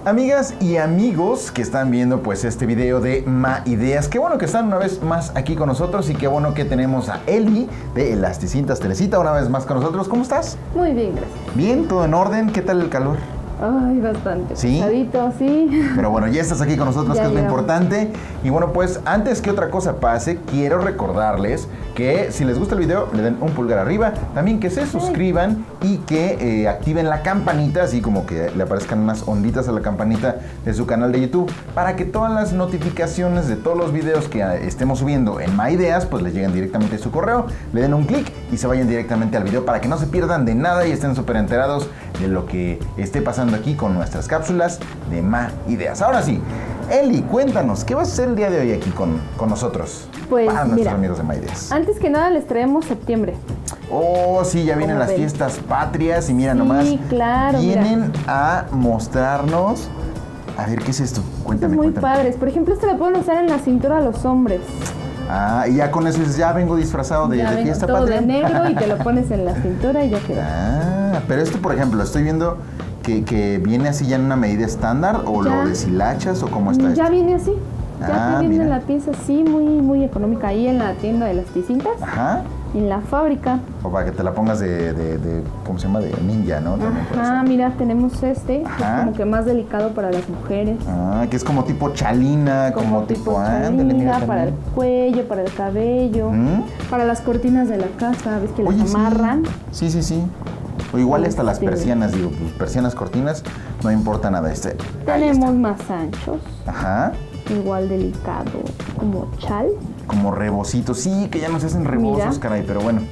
Amigas y amigos que están viendo pues este video de Ma Ideas, qué bueno que están una vez más aquí con nosotros y qué bueno que tenemos a Eli de Elasticintas Teresita una vez más con nosotros. ¿Cómo estás? Muy bien, gracias. Bien, todo en orden. ¿Qué tal el calor? Ay, bastante. ¿Sí? Pesadito, sí. Pero bueno, ya estás aquí con nosotros, que es lo importante. Y bueno, pues antes que otra cosa pase, quiero recordarles que si les gusta el video, le den un pulgar arriba. También que se suscriban y que activen la campanita, así como que le aparezcan unas onditas a la campanita de su canal de YouTube, para que todas las notificaciones de todos los videos que estemos subiendo en Ma Ideas, pues les lleguen directamente a su correo. Le den un clic y se vayan directamente al video para que no se pierdan de nada y estén súper enterados de lo que esté pasando aquí con nuestras cápsulas de Ma Ideas. Ahora sí, Eli, cuéntanos, ¿qué vas a hacer el día de hoy aquí con nosotros? Pues para nuestros mira, amigos de Ma Ideas. Antes que nada les traemos septiembre. Oh, sí, ya vienen las fiestas patrias y mira nomás. Sí, claro. Vienen a mostrarnos. A ver, ¿qué es esto? Cuéntame, muy padres. Por ejemplo, este lo pueden usar en la cintura a los hombres. Ah, y ya con eso ya vengo disfrazado de fiesta todo patria. de negro y te lo pones en la cintura y ya queda. Ah, pero esto, por ejemplo, estoy viendo que viene así ya en una medida estándar o Ya. lo deshilachas o cómo está Ya esto. viene así. Ya te viene mira. la pieza así, muy económica. Ahí en la tienda de las Elasticintas. Ajá. En la fábrica. O para que te la pongas ¿cómo se llama? De ninja, ¿no? También puede Ajá, ser. mira, tenemos este, que Ajá. es como que más delicado para las mujeres. Ah, que es como tipo chalina, como tipo ándale, mira, chalina, para el también. cuello, para el cabello, para las cortinas de la casa, ves que Oye, las amarran. Sí. O igual hasta las persianas, digo, pues persianas, cortinas, no importa nada. Tenemos más anchos, Ajá. igual delicado, como chal. Como rebocitos, sí, que ya no se hacen rebozos, Mira. caray, pero bueno.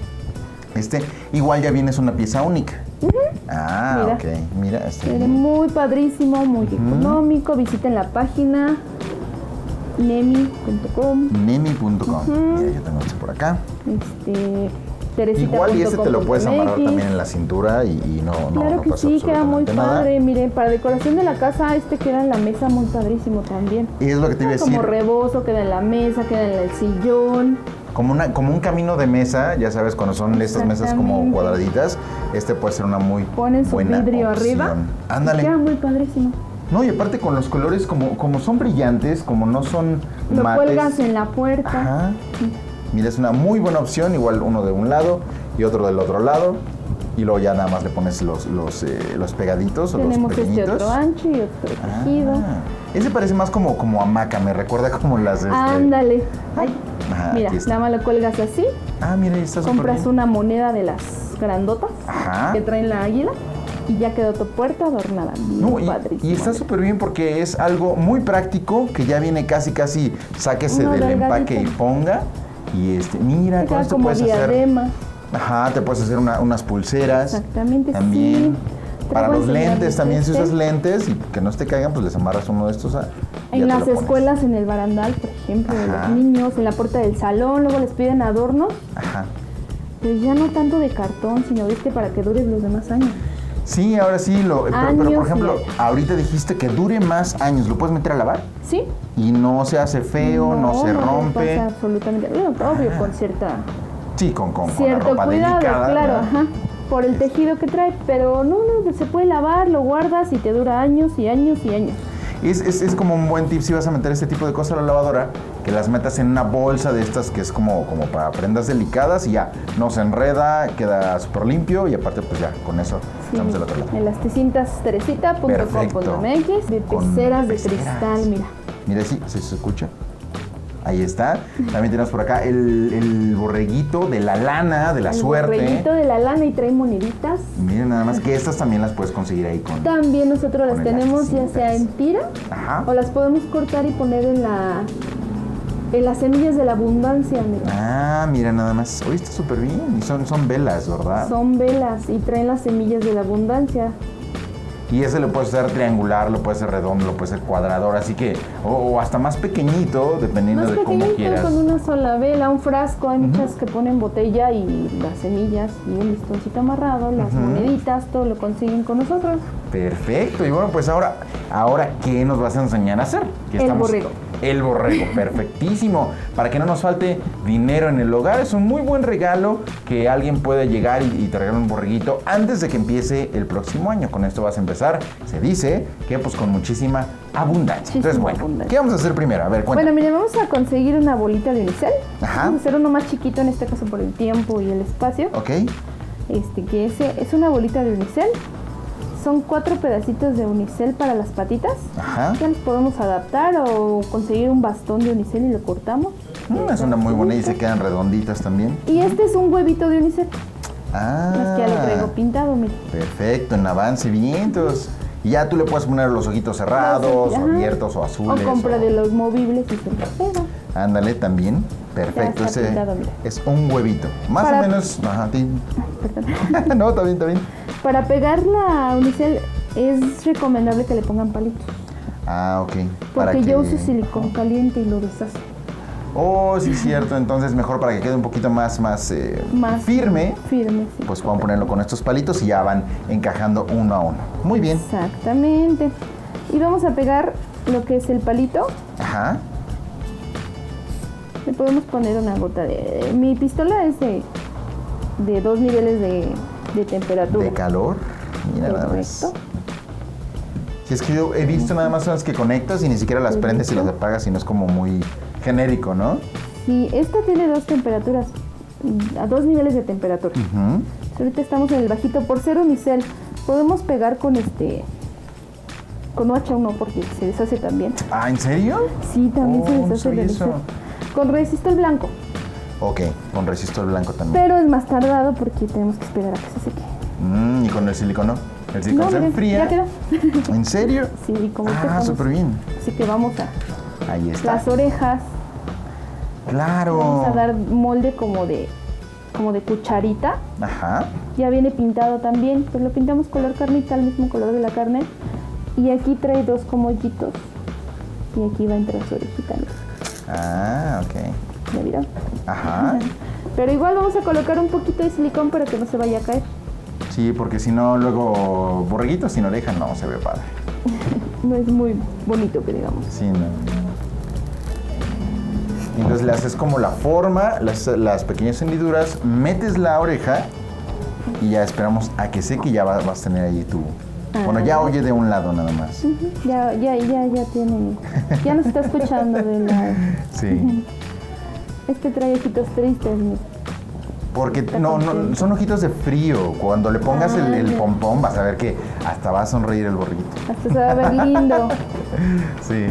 Igual ya viene, es una pieza única. Ah, Mira. ok. Mira, Viene muy padrísimo, muy económico. Visiten la página nemi.com. Nemi.com. Mira, yo tengo esto por acá. Teresita. Igual y te lo puedes amarrar también en la cintura y no Claro que pasa sí, queda muy absolutamente nada. padre. Miren, para decoración de la casa, queda en la mesa muy padrísimo también. Y es lo que te iba a decir. Como rebozo, queda en la mesa, queda en el sillón. Como un camino de mesa, ya sabes, cuando son estas mesas como Exactamente. cuadraditas, puede ser una muy Ponen su buena vidrio opción. arriba. Ándale. Queda muy padrísimo. No, y aparte con los colores, como son brillantes, como no son Lo mates. cuelgas en la puerta. Ajá. Mira, es una muy buena opción, igual uno de un lado y otro del otro lado. Y luego ya nada más le pones los pegaditos o los Tenemos pequeñitos. otro ancho y otro tejido. Ese parece más como hamaca, me recuerda como las... Ándale. Ay, Ajá, mira, aquí está. nada más lo cuelgas así. Mira, ahí está súper Compras bien. una moneda de las grandotas Ajá. que traen la águila y ya quedó tu puerta adornada. No, Bien padrísimo. y está súper bien porque es algo muy práctico que ya viene casi, sáquese Uno del delgadito. empaque y ponga. Y mira, Te con queda esto como puedes hacer... diadema. Ajá, te puedes hacer unas pulseras. Exactamente, También. sí. Para Te voy a los enseñar lentes, también si este. usas lentes y que no te caigan, pues les amarras uno de estos. Y ya En te las lo pones. escuelas, en el barandal, por ejemplo, de Ajá. los niños, en la puerta del salón, luego les piden adornos. Ajá. Pues ya no tanto de cartón, sino para que dure los demás años. Sí, ahora sí, pero por ejemplo, y- ahorita dijiste que dure más años. ¿Lo puedes meter a lavar? ¿Sí? Y no se hace feo, no se le rompe. pasa absolutamente. Bueno, obvio, con Sí, con la cierto ropa cuidado, delicada. claro, ¿verdad? ajá. Por el tejido que trae, pero no, se puede lavar, lo guardas y te dura años y años y años. Es como un buen tip si vas a meter este tipo de cosas a la lavadora, que las metas en una bolsa de estas que es como para prendas delicadas y ya no se enreda, queda súper limpio y aparte pues ya con eso estamos del otro lado. Elasticintasteresita.com.mx de Con peceras de peceras. cristal, mira. Mira, sí, se escucha. Ahí está. También tenemos por acá el borreguito de la lana, de la suerte. El borreguito de la lana y trae moneditas. Miren nada más que estas también las puedes conseguir ahí con... También nosotros las con tenemos ya elasticintas. sea en tira Ajá. o las podemos cortar y poner en las semillas de la abundancia, mira. Mira nada más. Oye, está súper bien. Y son velas, ¿verdad? Son velas y traen las semillas de la abundancia. Y ese lo puedes hacer triangular, lo puedes hacer redondo, lo puedes hacer cuadrador, así que, o hasta más pequeñito, dependiendo Más de cómo pequeñito, quieras. con una sola vela, un frasco, hay muchas que ponen botella y las semillas y un listoncito amarrado, las moneditas, todo lo consiguen con nosotros. Perfecto, y bueno, pues ahora ¿qué nos vas a enseñar a hacer? ¿Qué El borrego. El borrego, perfectísimo. Para que no nos falte dinero en el hogar, es un muy buen regalo que alguien puede llegar y te regala un borreguito antes de que empiece el próximo año. Con esto vas a empezar empezar, se dice que pues con muchísima abundancia. Entonces, bueno, abundancia. ¿Qué vamos a hacer primero? A ver, cuéntame. Bueno, mire, vamos a conseguir una bolita de unicel. Ajá. Vamos a hacer uno más chiquito, en este caso por el tiempo y el espacio. Ok. Que es una bolita de unicel. Son 4 pedacitos de unicel para las patitas. Ajá. Ya los podemos adaptar o conseguir un bastón de unicel y lo cortamos. Es una muy buena y se quedan redonditas también. Y este es un huevito de unicel. Ah. Más que ya lo traigo pintado, mire. Perfecto, en avance, vientos. Y ya tú le puedes poner los ojitos cerrados, o abiertos, o azules. O compra de los movibles y se los pega. Ándale, también. Perfecto, ese pintado, es un huevito. Más o menos. Ajá, perdón. No, está bien, está bien. Para pegar la unicel es recomendable que le pongan palitos. Ah, ok. Porque yo uso silicón caliente y lo deshace. Oh, sí, cierto. Entonces mejor para que quede un poquito más firme. Firme, sí. Pues vamos a ponerlo con estos palitos y ya van encajando uno a uno. Muy bien. Exactamente. Y vamos a pegar lo que es el palito. Ajá. Le podemos poner una gota de... Mi pistola es de 2 niveles de temperatura. ¿De calor? Mira nada más. Si es que yo he visto nada más las que conectas y ni siquiera las prendes y las apagas, sino es como muy genérico, ¿no? Sí, esta tiene 2 temperaturas, a 2 niveles de temperatura. Ahorita estamos en el bajito. Por ser unicel, podemos pegar con con OH1 porque se deshace también. Ah, ¿en serio? Sí, también se deshace de unicel. Con resistol blanco. Ok, con resistor blanco también. Pero es más tardado porque tenemos que esperar a que se seque. ¿Y con el silicón no? El silicón se enfría. Ya quedó. ¿En serio? Sí, como súper bien. Así que vamos Ahí está. Las orejas. Claro. Vamos a dar molde como de cucharita. Ajá. Ya viene pintado también. Pues lo pintamos color carnita, el mismo color de la carne. Y aquí trae 2 como hoyitos. Y aquí va entre las orejitas. Ah, ok. ¿Ya vieron? Ajá. Pero igual vamos a colocar un poquito de silicón para que no se vaya a caer. Sí, porque si no, luego borreguitos sin oreja no se ve padre. No es muy bonito que digamos. Sí, no. Entonces le haces como la forma, las pequeñas hendiduras, metes la oreja y ya esperamos a que seque y ya vas a tener ahí tu... Bueno, ya oye de un lado nada más. Ya tiene... Ya nos está escuchando de un lado. Sí. Trae ojitos tristes. Porque no, son ojitos de frío. Cuando le pongas el pompón vas a ver que hasta va a sonreír el borriguito. Hasta se va a ver lindo. Sí.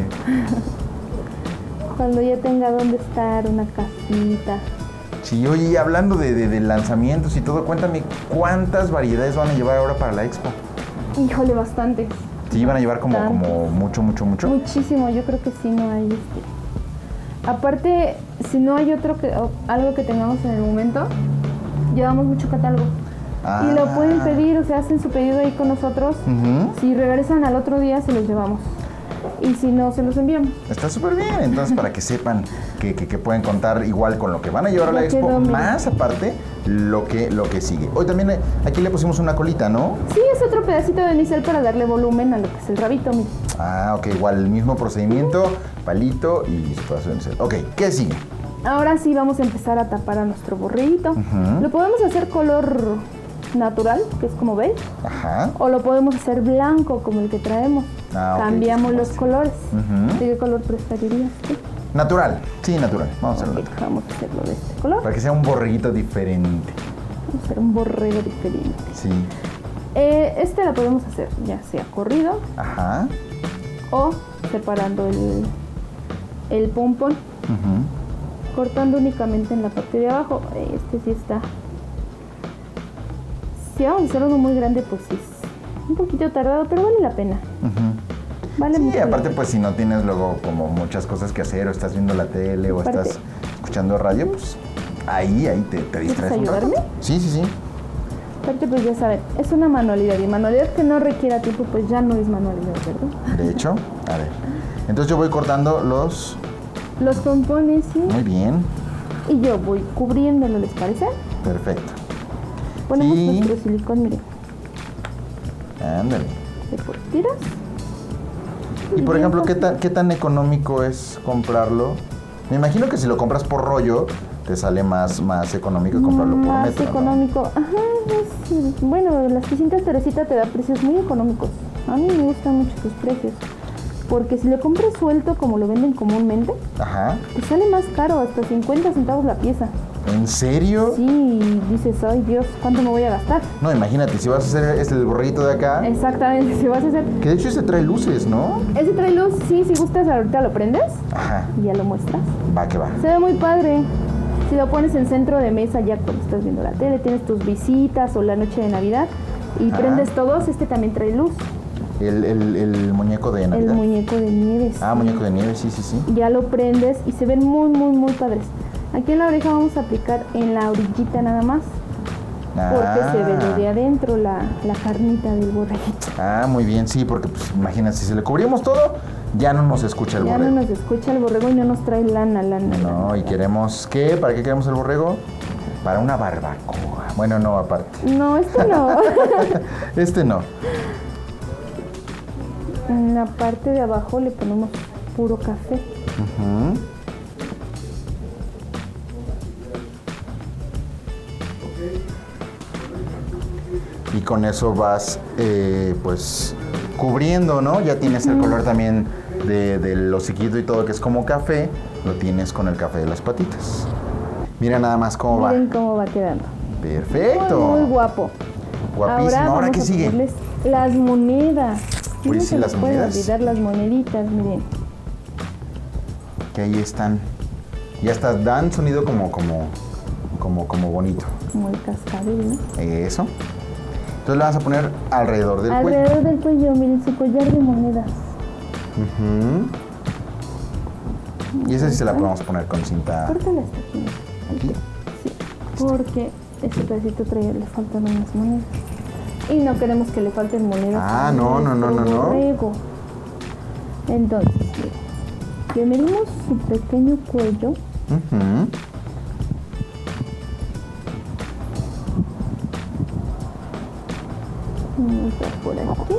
Cuando ya tenga dónde estar, una casita. Sí, oye, hablando de lanzamientos y todo, cuéntame, ¿cuántas variedades van a llevar ahora para la expo? Híjole, bastante. Sí, van a llevar como mucho. Muchísimo, yo creo que sí, no hay Aparte, si no hay algo que tengamos en el momento, llevamos mucho catálogo. Y lo pueden pedir, o sea, hacen su pedido ahí con nosotros. Si regresan al otro día, se los llevamos. Y si no, se los enviamos. Está súper bien, entonces para que sepan que pueden contar igual con lo que van a llevar a la expo, más aparte lo que sigue. Hoy también aquí le pusimos una colita, ¿no? Sí, es otro pedacito de unicel para darle volumen a lo que es el rabito. Mira. Ah, ok, igual el mismo procedimiento, palito y su pedazo de unicel. Ok, ¿qué sigue? Ahora sí vamos a empezar a tapar a nuestro borreguito. Lo podemos hacer color natural, que es como beige. Ajá. O lo podemos hacer blanco, como el que traemos. Cambiamos los colores. ¿De qué color preferirías tú? Natural, sí, natural. Vamos a hacerlo natural. Vamos a hacerlo de este color. Para que sea un borreguito diferente. Vamos a hacer un borrego diferente. Sí. Lo podemos hacer ya sea corrido. Ajá. O separando el pompón. Cortando únicamente en la parte de abajo. Sí está. Si vamos a hacer uno muy grande, pues sí es un poquito tardado, pero vale la pena. Vale mucho. Sí, aparte pues si no tienes luego como muchas cosas que hacer o estás viendo la tele o estás escuchando radio, pues ahí te distraes un rato. ¿Ayudarme? Sí. Aparte pues ya saben, es una manualidad y manualidad que no requiera tiempo pues ya no es manualidad, ¿verdad? De hecho, a ver, entonces yo voy cortando los pompones, sí. Muy bien. Y yo voy cubriéndolo, ¿les parece? Perfecto. Ponemos nuestro silicón, miren. Ándale. De por tiras. Y por ejemplo, ¿qué tan económico es comprarlo? Me imagino que si lo compras por rollo, te sale más económico comprarlo por metro. Más económico. ¿No? Ajá, bueno, las Cintas Teresita te da precios muy económicos. A mí me gustan mucho sus precios. Porque si lo compras suelto como lo venden comúnmente, ajá, te sale más caro, hasta 50 centavos la pieza. ¿En serio? Sí, y dices, ay Dios, ¿cuánto me voy a gastar? No, imagínate, si vas a hacer el borreguito de acá. Exactamente, si vas a hacer... Que de hecho ese trae luces, ¿no? Ese trae luz, sí, si gustas ahorita lo prendes. Ajá. Y ya lo muestras. Va que va. Se ve muy padre. Si lo pones en centro de mesa ya cuando estás viendo la tele, tienes tus visitas o la noche de Navidad y prendes todos, este también trae luz. El muñeco de Navidad. El muñeco de nieves. Ah, muñeco de nieve, sí. Ya lo prendes y se ven muy, muy, muy padres. Aquí en la oreja vamos a aplicar en la orillita nada más. Porque se ve lo de adentro, la carnita del borreguito. Ah, muy bien, sí, porque pues imagínate, si le cubrimos todo, ya no nos escucha el borrego. Ya no nos escucha el borrego y no nos trae lana. No, y queremos, ¿qué? ¿Para qué queremos el borrego? Para una barbacoa. Bueno, no, aparte. No, este no. Este no. En la parte de abajo le ponemos puro café. Uh-huh. Y con eso vas, pues, cubriendo, ¿no? Ya tienes el color también del hociquito y todo, que es como café. Lo tienes con el café de las patitas. Mira nada más cómo va. Miren cómo va quedando. Perfecto. Muy guapo. Guapísimo. ¿Ahora qué sigue? Las monedas. Uy, sí, las monedas. No se olvidar las moneditas, miren. Que ahí están. Ya hasta dan sonido como bonito. Como el cascabel, ¿no? Eso. Entonces le vas a poner alrededor del cuello. Alrededor del cuello, miren, su collar de monedas. Uh-huh. Y esa sí se la podemos poner con cinta. Córtala hasta aquí. ¿Aquí? Sí, porque este pedacito le faltan unas monedas. Y no queremos que le falten monedas. Ah, no. Borrego. Entonces, le medimos su pequeño cuello. Uh-huh. Por aquí.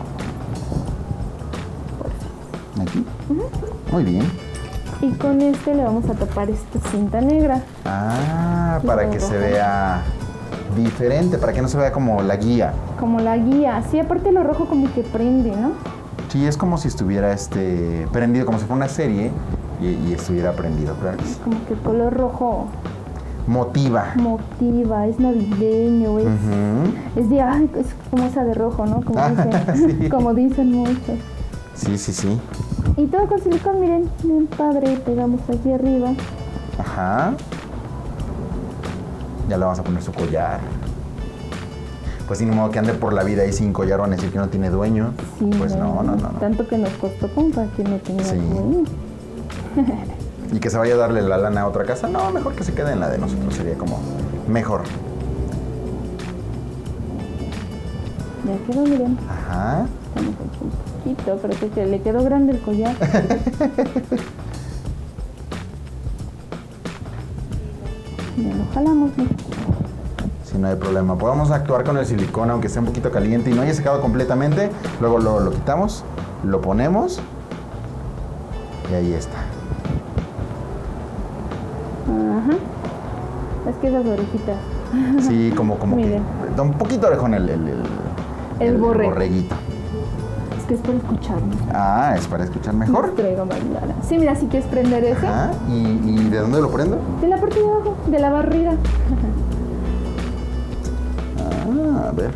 Aquí. Muy bien. Y con este le vamos a tapar esta cinta negra. Ah, para que se vea diferente, para que no se vea como la guía. Como la guía. Sí, aparte lo rojo como que prende, ¿no? Sí, es como si estuviera prendido, como si fuera una serie y estuviera prendido, claro. Como que el color rojo motiva, es navideño, es de, ay, es como esa de rojo, ¿no? Como dicen, sí. Como dicen muchos. Sí. Y todo con silicón, miren, bien padre, pegamos aquí arriba. Ajá. Ya le vamos a poner su collar. Pues sin modo que ande por la vida ahí sin collar, van a decir que no tiene dueño. Sí, pues no. Tanto que nos costó comprar que no tenía dueño. Y que se vaya a darle la lana a otra casa, no, mejor que se quede en la de nosotros, sería como mejor. Ya quedó, miren. Ajá. Estamos aquí un poquito, pero que le quedó grande el collar. Ya lo jalamos, ¿no? Sí, no hay problema. Podemos actuar con el silicón, aunque esté un poquito caliente y no haya secado completamente. Luego lo quitamos, lo ponemos y ahí está. Ajá. Es que esas orejitas. Sí, como que da un poquito orejón el borreguito. Es que es para escucharnos. Ah, es para escuchar mejor. Traigo más lana. Sí, mira, si quieres prender ese. Ajá. ¿Y de dónde lo prendo? De la parte de abajo, de la barrida. A ver.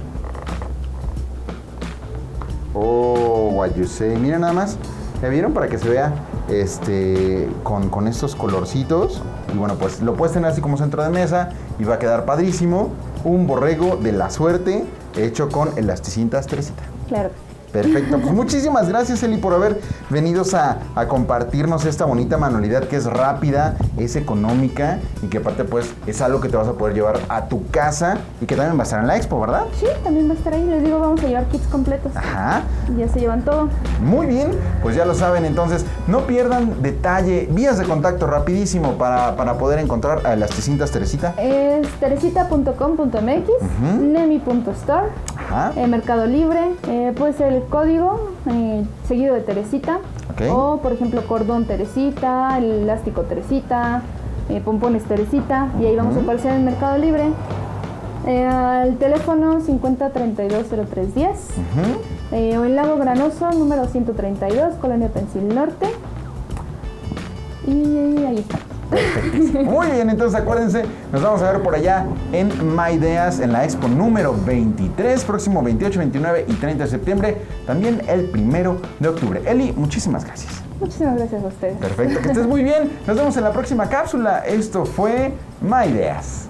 Oh, what you say. Miren nada más. ¿Ya vieron? Para que se vea con estos colorcitos. Y bueno, pues lo puedes tener así como centro de mesa y va a quedar padrísimo. Un borrego de la suerte hecho con elasticintas Teresita. Claro. Perfecto, pues muchísimas gracias, Eli, por haber venido a compartirnos esta bonita manualidad que es rápida, es económica y que aparte pues es algo que te vas a poder llevar a tu casa y que también va a estar en la expo, ¿verdad? Sí, también va a estar ahí, les digo, vamos a llevar kits completos. Ajá. Y ya se llevan todo. Muy bien, pues ya lo saben, entonces no pierdan detalle, vías de contacto rapidísimo para poder encontrar a Elasticintas Teresita. Es teresita.com.mx, nemi.store, Mercado Libre, puede ser el código seguido de Teresita, o por ejemplo cordón Teresita, el elástico Teresita, pompones Teresita, y ahí vamos a aparecer en Mercado Libre. Al teléfono 50320310 O en Lago Granoso, número 132, Colonia Pensil Norte. Y ahí está. Perfectísimo. Muy bien, entonces acuérdense, nos vamos a ver por allá en MyIdeas, en la Expo número 23, próximo 28, 29 y 30 de septiembre, también el 1 de octubre. Eli, muchísimas gracias. Muchísimas gracias a ustedes. Perfecto, que estés muy bien. Nos vemos en la próxima cápsula. Esto fue MyIdeas.